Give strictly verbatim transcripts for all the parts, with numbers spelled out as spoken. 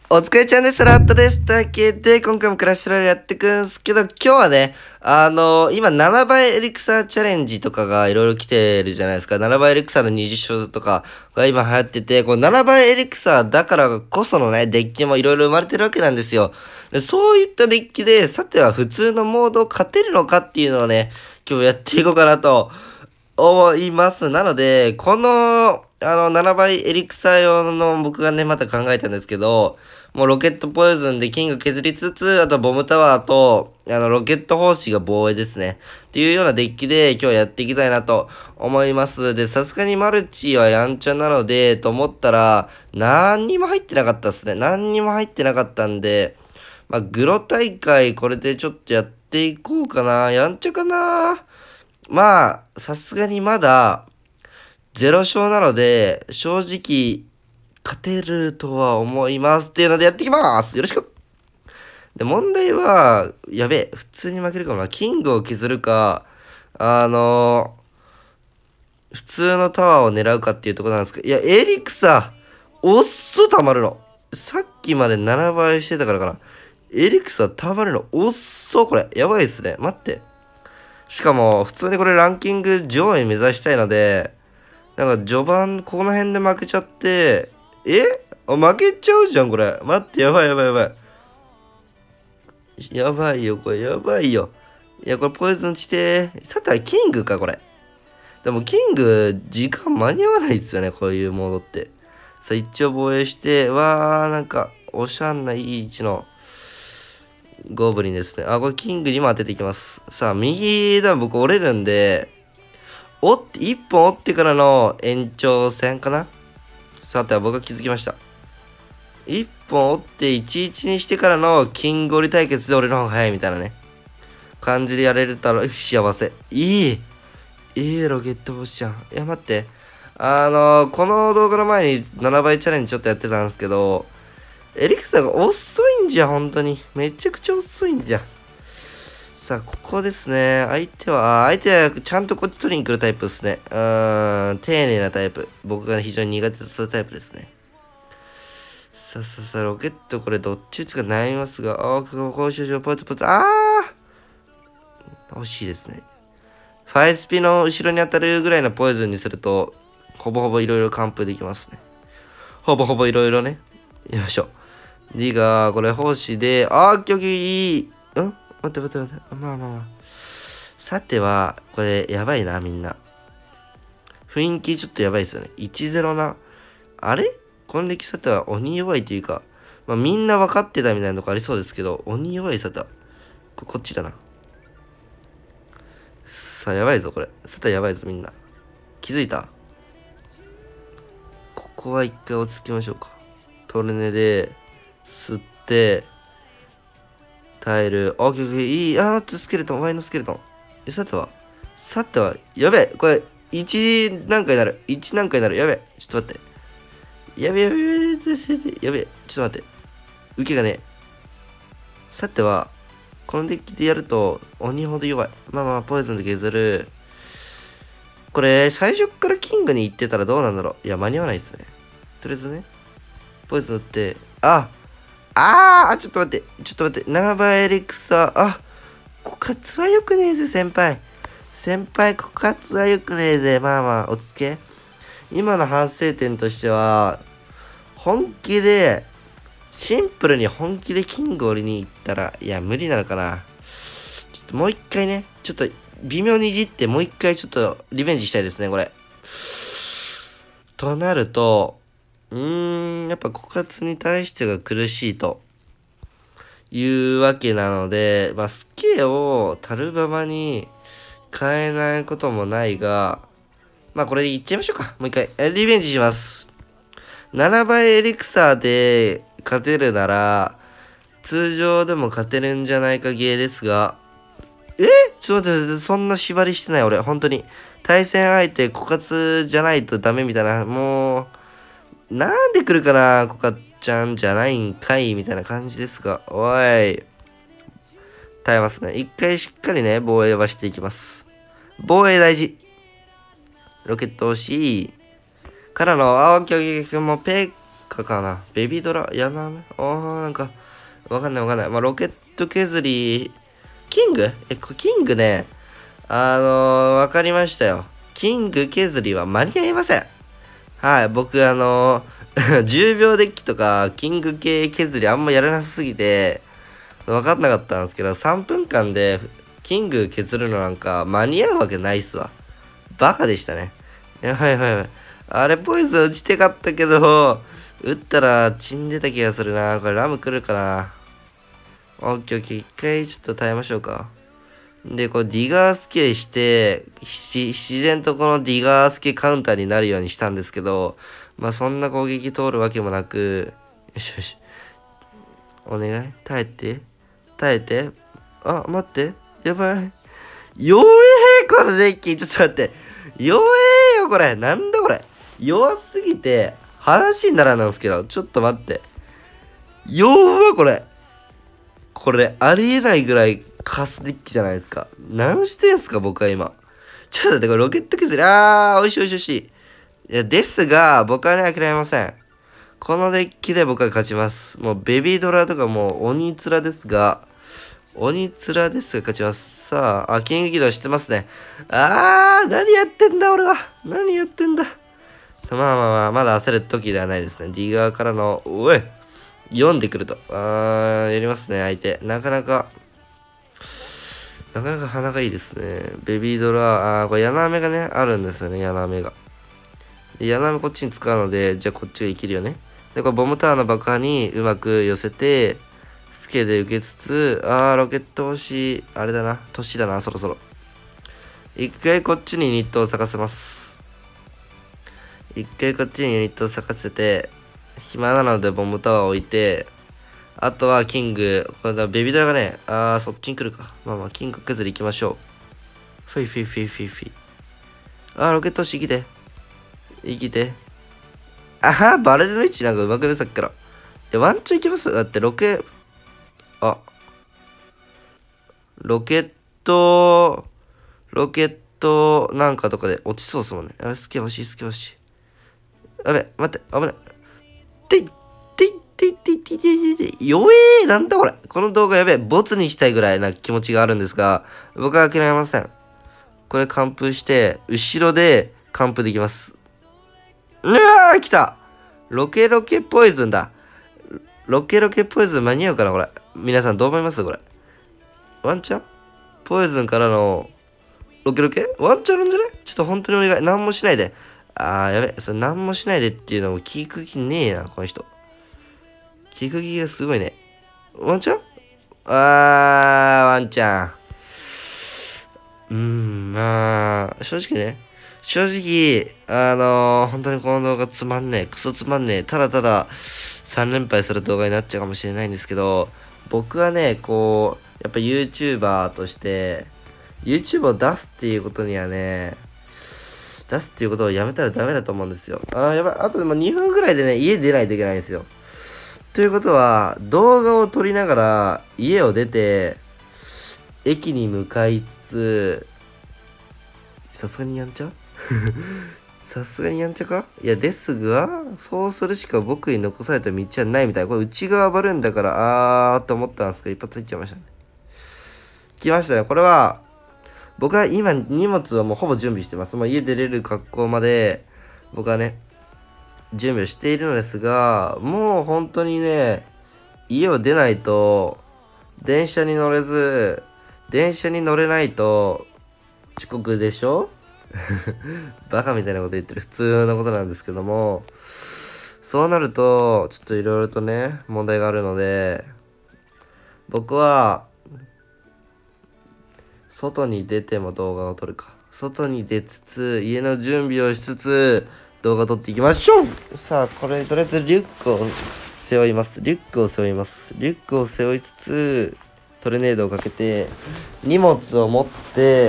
お疲れちゃんです。ラットです。というわけで、今回もクラッシュロイヤルやっていくんですけど、今日はね、あのー、今ななばいエリクサーチャレンジとかがいろいろ来てるじゃないですか。ななばいエリクサーのにじゅっ勝とかが今流行ってて、このななばいエリクサーだからこそのね、デッキもいろいろ生まれてるわけなんですよ。でそういったデッキで、さては普通のモードを勝てるのかっていうのをね、今日やっていこうかなと思います。なので、この、あの、ななばいエリクサー用の僕がね、また考えたんですけど、もうロケットポイズンでキング削りつつ、あとボムタワーと、あの、ロケット砲士が防衛ですね。っていうようなデッキで今日やっていきたいなと思います。で、さすがにマルチはやんちゃなので、と思ったら、何にも入ってなかったっすね。何にも入ってなかったんで、まあ、グロ大会これでちょっとやっていこうかな。やんちゃかな。まあ、さすがにまだ、ゼロ勝なので、正直、勝てるとは思います。っていうのでやっていきます。よろしく。で、問題は、やべえ、普通に負けるかもな。キングを削るか、あのー、普通のタワーを狙うかっていうところなんですけど、いや、エリクサ、おっそ溜まるの。さっきまでななばいしてたからかな。エリクサ溜まるの、おっそ、これ。やばいっすね。待って。しかも、普通にこれランキング上位目指したいので、なんか序盤、この辺で負けちゃって、えあ負けちゃうじゃん、これ。待って、やばいやばいやばい。やばいよ、これ、やばいよ。いや、これポイズンして。さてはキングか、これ。でも、キング、時間間に合わないっすよね、こういうモードって。さあ、一応防衛して、わー、なんか、おしゃんないい位置の、ゴブリンですね。あ、これキングにも当てていきます。さあ、右だ、僕折れるんで、折って、一本折ってからの延長戦かな。さては僕が気づきました。一本折っていちいちにしてからのキング折り対決で俺の方が早いみたいなね。感じでやれるたら幸せ。いいいいロケット星じゃん。いや待って。あのー、この動画の前にななばいチャレンジちょっとやってたんですけど、エリクサが遅いんじゃ、本当に。めちゃくちゃ遅いんじゃ。さあ、ここですね。相手は、相手はちゃんとこっち取りに来るタイプですね。うーん、丁寧なタイプ。僕が非常に苦手とするタイプですね。さあさあさあ、ロケットこれどっち打つか悩みますが、ああ、ここ、しよポツポツ、ああ惜しいですね。ファイスピの後ろに当たるぐらいのポイズンにすると、ほぼほぼいろいろ完封できますね。ほぼほぼいろいろね。よいしょ。D が、これ、奉仕で、ああ、競技いい。ん待って待って待って。まあまあまあ。さては、これ、やばいな、みんな。雰囲気ちょっとやばいですよね。いちゼロな。あれこの歴史さては鬼弱いというか、まあみんな分かってたみたいなとこありそうですけど、鬼弱いさては、ここっちだな。さあ、やばいぞ、これ。さてはやばいぞ、みんな。気づいた？ここは一回落ち着きましょうか。トルネで、吸って、耐える。オッケーオッケー、いい。あー、待って、スケルトン、ワイのスケルトン。え、さては、さては、やべえ、これ、いち何回になる。いち何回になる。やべえ、ちょっと待って。やべやべやべやべやべちょっと待って。受けがね。さては、このデッキでやると鬼ほど弱い。まあまあ、ポイズンで削る。これ、最初からキングに行ってたらどうなんだろう。いや、間に合わないですね。とりあえずね、ポイズン打って、ああーちょっと待って、ちょっと待って、ななばいエリクサー、あ枯渇はよくねえぜ、先輩。先輩、枯渇はよくねえぜ。まあまあ、落ち着け。今の反省点としては、本気で、シンプルに本気でキング折りに行ったら、いや、無理なのかな。ちょっともう一回ね、ちょっと微妙にいじって、もう一回ちょっとリベンジしたいですね、これ。となると、うーん、やっぱ枯渇に対してが苦しいというわけなので、まあ、スケをタルババに変えないこともないが、まあ、これでいっちゃいましょうか。もう一回、リベンジします。ななばいエリクサーで勝てるなら、通常でも勝てるんじゃないかゲーですが、えちょっと待って、そんな縛りしてない俺、本当に。対戦相手、枯渇じゃないとダメみたいな、もう、なんで来るかな、枯渇ちゃんじゃないんかい、みたいな感じですが、おい。耐えますね。一回しっかりね、防衛はしていきます。防衛大事。ロケット押し、からの、あ、オッケーオッケー、もうペッかかな。ベビードラ、ヤナメあー、なんか、わかんないわかんない。まあ、ロケット削り、キングえ、これキングね、あのー、わかりましたよ。キング削りは間に合いません。はい、僕あのー、じゅうびょうデッキとか、キング系削りあんまやらなさすぎて、わかんなかったんですけど、さんぷんかんで、キング削るのなんか間に合うわけないっすわ。バカでしたね。やばいやばいやばい。あれ、ポイズン打ちてかったけど、打ったら血んでた気がするな。これラム来るかな。オッケーオッケー。一回ちょっと耐えましょうか。で、これディガースケして、自然とこのディガースケカウンターになるようにしたんですけど、まあそんな攻撃通るわけもなく、よしよし。お願い耐えて。耐えて。あ、待って。やばい。弱えこのデッキ。ちょっと待って。弱えよこれ。なんだこれ。弱すぎて、話にならないんですけど、ちょっと待って。弱これ。これ、ありえないぐらいカスデッキじゃないですか。何してんすか僕は今。ちょっと待って、これロケット削り。あー、おいしいおいしいおいしい。いや、ですが、僕はね、諦めません。このデッキで僕は勝ちます。もう、ベビードラとかもう、鬼面ですが、鬼面ですが勝ちます。さあ、あ、キング起動してますね。あー、何やってんだ、俺は。何やってんだ。まあまあまあ、まだ焦る時ではないですね。ディガーからの、おい、読んでくると。あー、やりますね、相手。なかなか、なかなか鼻がいいですね。ベビードラ、あー、これ、ヤナアメがね、あるんですよね、ヤナアメが。で、ヤナアメこっちに使うので、じゃあこっちが生きるよね。で、これ、ボムタワーの爆破にうまく寄せて、スケで受けつつ、あー、ロケット星、し、あれだな、年だな、そろそろ。一回こっちにユニットを咲かせます。一回こっちにユニットを咲かせて、暇なのでボムタワーを置いて、あとはキング、これだベビードラがね、あー、そっちに来るか。まあまあ、キング削り行きましょう。フィフィフィフィフィ。あー、ロケット星生きて。生きて。あはバレルの位置なんか上手くね、さっきから。いや、ワンチャンいけます？だってロケ、あ、ロケット、ロケットなんかとかで落ちそうっすもんね。あれ、スケ欲しい、スケ欲しい。あれ、待って、危ない。てい、てい、てい、てい、てい、てい、てい、てい、弱えー、なんだこれ。この動画やべえ、ボツにしたいぐらいな気持ちがあるんですが、僕は諦めません。これ完封して、後ろで完封できます。うわー、来たロケロケポイズンだ。ロケロケポイズン間に合うかなこれ。皆さんどう思いますこれ。ワンチャンポイズンからの、ロケロケワンチャンなんじゃない？ちょっと本当にお願い。何もしないで。あー、やべ。それ何もしないでっていうのも聞く気ねえな、この人。聞く気がすごいね。ワンチャンあー、ワンチャン。うーん、まあ、正直ね。正直、あのー、本当にこの動画つまんねえ。クソつまんねえ。ただたださん連敗する動画になっちゃうかもしれないんですけど、僕はね、こう、やっぱ YouTuber として、YouTube を出すっていうことにはね、出すっていうことをやめたらダメだと思うんですよ。あー、やばい。あとでもにふんぐらいでね、家出ないといけないんですよ。ということは、動画を撮りながら家を出て、駅に向かいつつ、さすがにやんちゃさすがにやんちゃかいや、ですが、そうするしか僕に残された道はないみたいな。これ内側バルーンだから、あーと思ったんですけど、一発いっちゃいましたね。来ましたね。これは、僕は今荷物はもうほぼ準備してます。もう家出れる格好まで、僕はね、準備をしているのですが、もう本当にね、家を出ないと、電車に乗れず、電車に乗れないと、遅刻でしょバカみたいなこと言ってる普通のことなんですけども、そうなると、ちょっといろいろとね、問題があるので、僕は、外に出ても動画を撮るか。外に出つつ、家の準備をしつつ、動画撮っていきましょう。さあ、これ、とりあえずリュックを背負います。リュックを背負います。リュックを背負いつつ、トルネードをかけて、荷物を持って、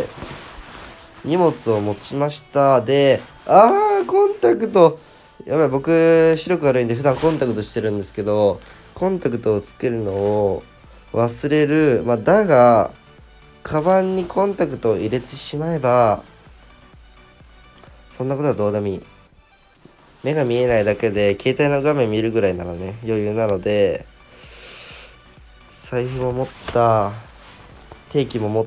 荷物を持ちました。で、あー、コンタクト。やばい、僕、視力悪いんで、普段コンタクトしてるんですけど、コンタクトをつけるのを忘れる。まあ、だが、カバンにコンタクトを入れてしまえば、そんなことはどうでもいい。 目が見えないだけで携帯の画面見るぐらいならね余裕なので、財布も持った、定期も持った。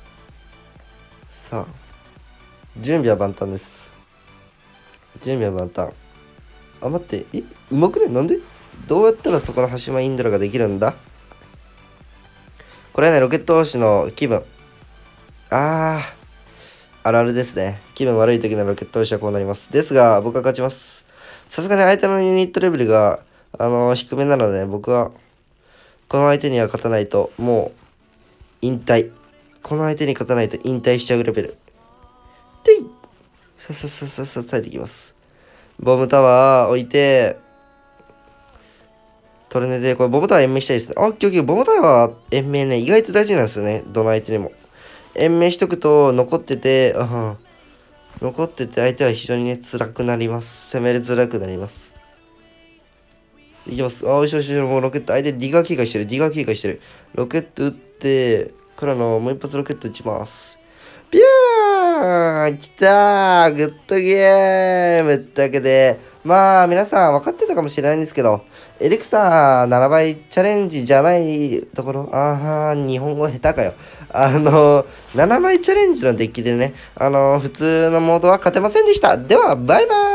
さあ準備は万端です。準備は万端。あ、待って、え、うまくね？なんで？どうやったらそこの羽島インドラができるんだ？これはね、ロケット王子の気分。あー、あるあるですね。気分悪い時のロケット王子はこうなります。ですが、僕は勝ちます。さすがに相手のユニットレベルが、あのー、低めなので、僕は、この相手には勝たないと、もう、引退。この相手に勝たないと引退しちゃうレベル。てい！さささささ、さえていきます。ボムタワー置いて、トルネで、これボムタワー延命したいですね。あ、オッケーオッケー。ボムタワー延命ね、意外と大事なんですよね。どの相手にも。延命しとくと、残ってて、あ残ってて、相手は非常にね、辛くなります。攻めれづらくなります。いきます。あ、よしよしよし、もうロケット、相手ディガー警戒してる、ディガー警戒してる。ロケット撃って、黒のもう一発ロケット撃ちます。ピューン来たーグッドゲームってわけで、まあ、皆さん分かってたかもしれないんですけど、エリクサーななばいチャレンジじゃないところ、あー、日本語下手かよ。あの、ななばいチャレンジのデッキでね、あの、普通のモードは勝てませんでした。では、バイバーイ。